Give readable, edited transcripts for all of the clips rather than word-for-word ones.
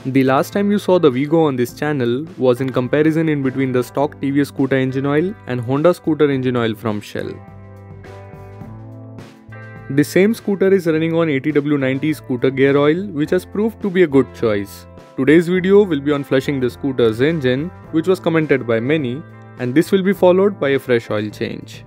The last time you saw the Wego on this channel was in comparison in between the stock TVS scooter engine oil and Honda scooter engine oil from Shell. The same scooter is running on ATW90 scooter gear oil, which has proved to be a good choice. Today's video will be on flushing the scooter's engine, which was commented by many, and this will be followed by a fresh oil change.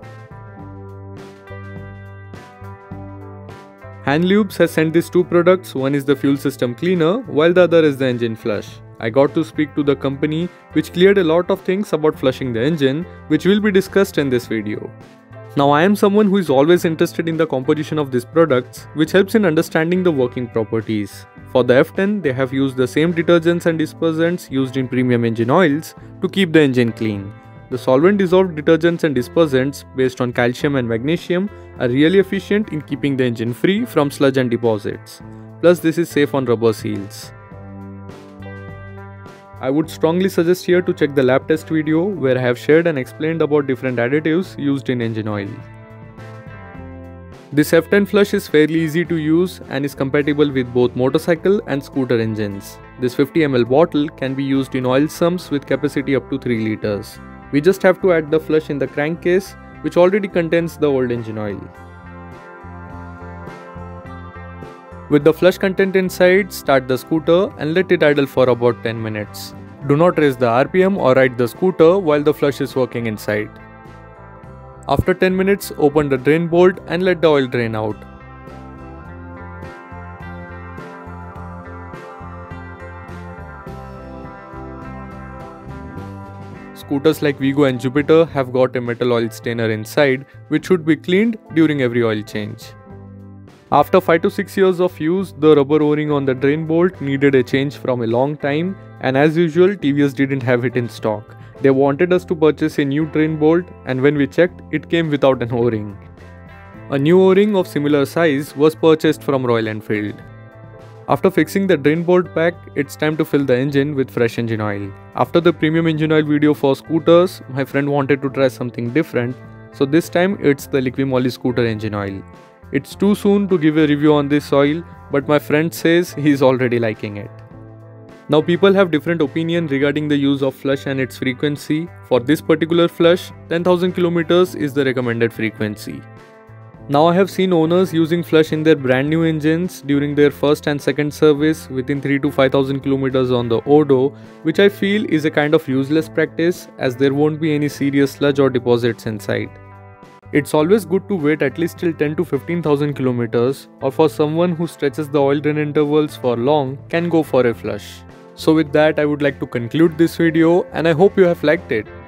Hand Lubes has sent these two products. One is the fuel system cleaner while the other is the engine flush. I got to speak to the company which cleared a lot of things about flushing the engine, which will be discussed in this video. Now I am someone who is always interested in the composition of these products, which helps in understanding the working properties. For the F10, they have used the same detergents and dispersants used in premium engine oils to keep the engine clean. The solvent dissolved detergents and dispersants based on calcium and magnesium are really efficient in keeping the engine free from sludge and deposits. Plus, this is safe on rubber seals. I would strongly suggest here to check the lab test video where I have shared and explained about different additives used in engine oil. This F10 flush is fairly easy to use and is compatible with both motorcycle and scooter engines. This 50 ml bottle can be used in oil sumps with capacity up to 3 liters. We just have to add the flush in the crankcase, which already contains the old engine oil. With the flush content inside, start the scooter and let it idle for about 10 minutes. Do not raise the RPM or ride the scooter while the flush is working inside. After 10 minutes, open the drain bolt and let the oil drain out. Scooters like Wego and Jupiter have got a metal oil stainer inside, which should be cleaned during every oil change. After 5 to 6 years of use, the rubber o-ring on the drain bolt needed a change from a long time, and as usual TVS didn't have it in stock. They wanted us to purchase a new drain bolt, and when we checked, it came without an o-ring. A new o-ring of similar size was purchased from Royal Enfield. After fixing the drain bolt pack, it's time to fill the engine with fresh engine oil. After the premium engine oil video for scooters, my friend wanted to try something different, so this time it's the Liqui Moly scooter engine oil. It's too soon to give a review on this oil, but my friend says he's already liking it. Now people have different opinion regarding the use of flush and its frequency. For this particular flush, 10,000 km is the recommended frequency. Now I have seen owners using flush in their brand new engines during their first and second service within 3 to 5,000 km on the odo, which I feel is a kind of useless practice as there won't be any serious sludge or deposits inside. It's always good to wait at least till 10 to 15,000 km, or for someone who stretches the oil drain intervals for long can go for a flush. So with that I would like to conclude this video and I hope you have liked it.